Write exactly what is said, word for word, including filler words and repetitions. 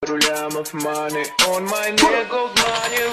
Рулям of money, on my neck gold money.